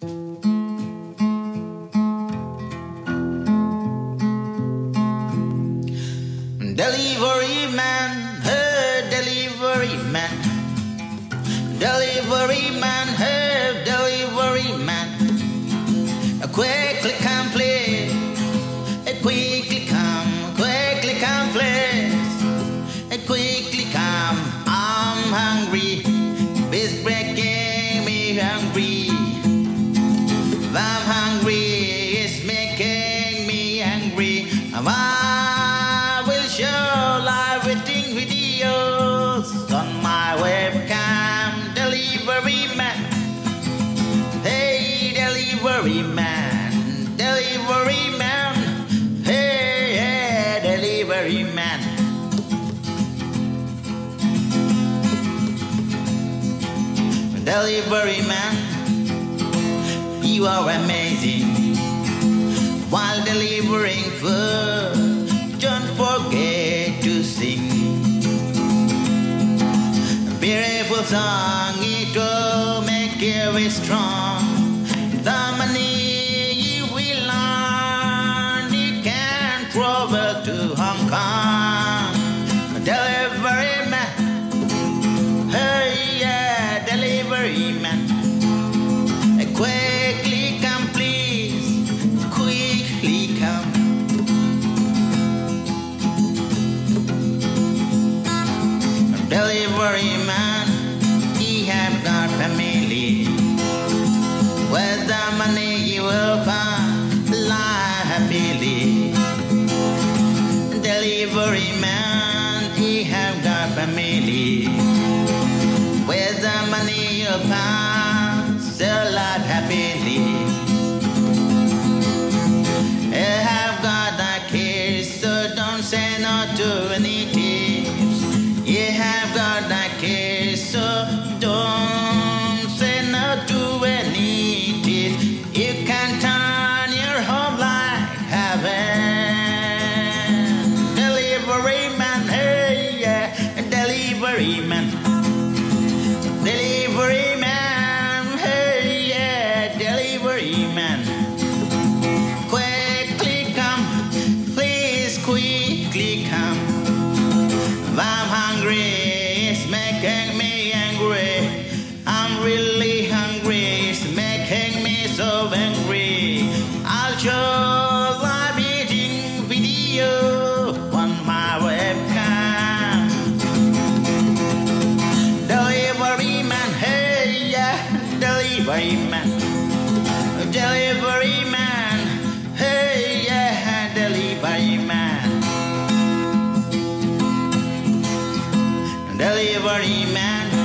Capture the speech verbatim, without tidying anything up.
Delivery man, hey, delivery man. Delivery man, hey, delivery man. Quickly come, please. Quickly come, quickly come, please. Quickly come, I'm hungry. It's breaking me hungry. I'm hungry, it's making me angry. I will show live editing videos on my webcam. Delivery man, hey, delivery man, delivery man, hey, hey, delivery man. Delivery man, you are amazing. While delivering food, don't forget to sing. Beautiful song, it will make you very strong. The money you will earn, it can travel to Hong Kong. Delivery man, hey yeah, delivery man. Quickly come, please. Quickly come. Delivery man, he have got family. With the money you will find life happily. Delivery man, he have got family. With the money you find still life happily. You have got the kids, so don't say no to any tips. You have got the kids, so don't say no to any tips. You can turn your home like heaven. Delivery man, hey yeah, delivery man. Delivery man, hey yeah, delivery man. Quickly come, please quickly come. I'm hungry, it's making me angry. I'm really hungry, it's making me so angry. I'll show live eating video on my webcam. Delivery man, hey yeah, delivery man. Delivery man, hey yeah, delivery man. Delivery man.